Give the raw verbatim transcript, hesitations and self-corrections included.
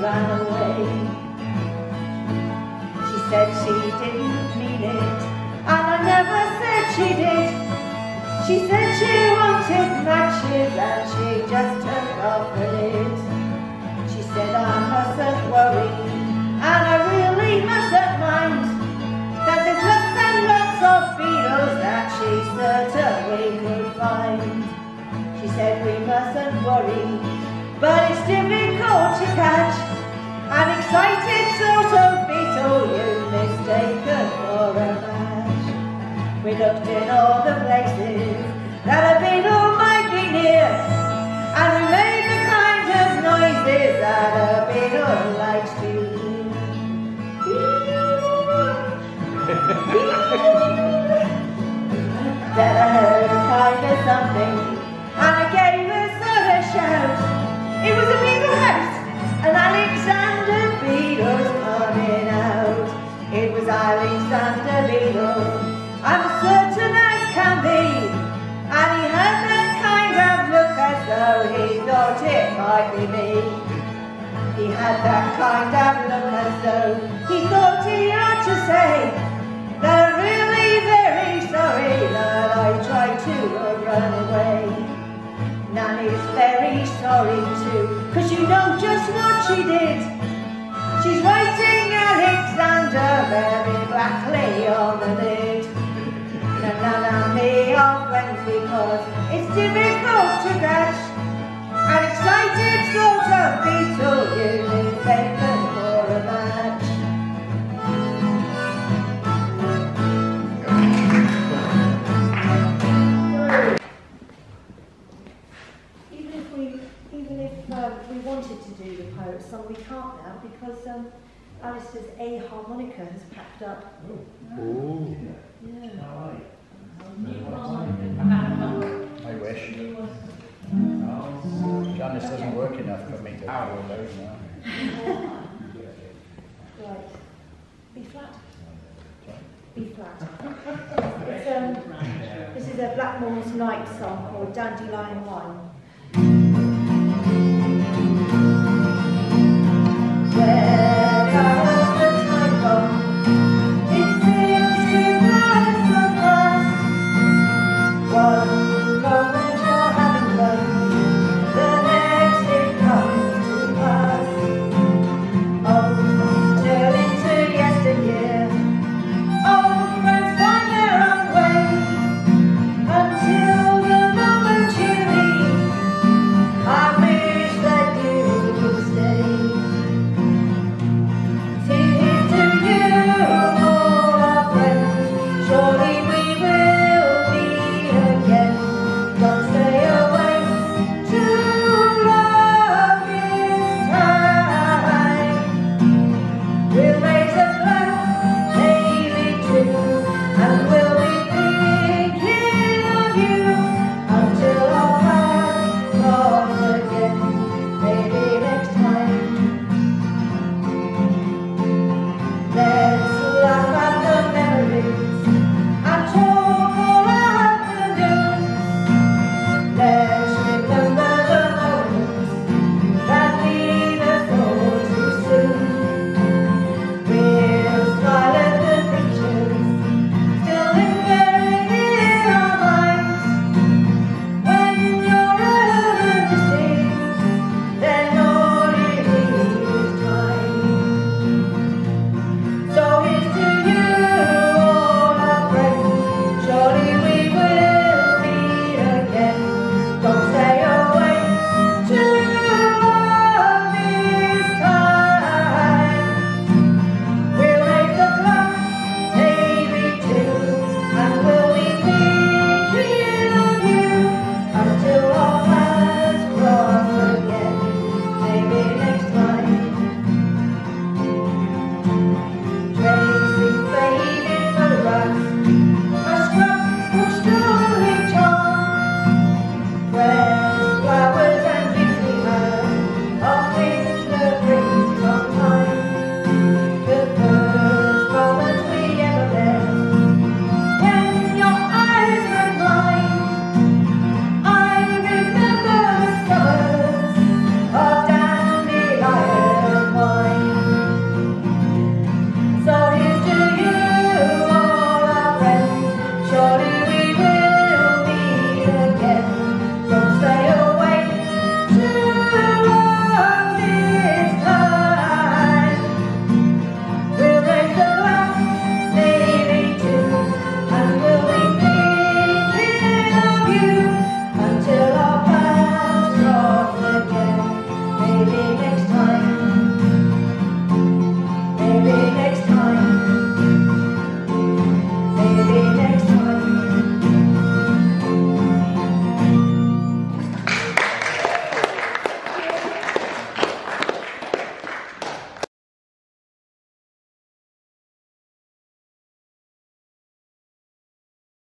ran away. She said she didn't mean it, and I never said she did. She said she wanted matches and she just took off the lid. She said I mustn't worry and I really mustn't mind, that there's lots and lots of beetles that she certainly could find. She said we mustn't worry, but it's difficult to catch an excited sort of beetle you've mistaken for a match. We looked in all the places that a beetle might be near, and we made the kind of noises that a beetle likes to hear. Then I heard a kind of something, and I gave a sort of shout. It was a beetle house, and Alexander Beetle's coming out. It was Alexander Beetle, I'm certain as can be, and he had that kind of look as though he thought it might be me. He had that kind of look as though he thought he ought to say that I'm really very sorry that I tried to run away. Nanny's very sorry too, 'cause you know just what she did. She's writing Alexander very blackly on the lid. Na na na, me are friends because it's difficult to catch an excited sort of beetle you've mistaken for a match. Even if we, even if uh, we wanted to do the pirate song, we can't now because um, Alistair's A harmonica has packed up. Oh. Yeah. I wish. Oh. Janice doesn't work enough for me to do all those now. Right. B flat. B flat. It's, um, this is a Blackmore's Night song called Dandelion Wine.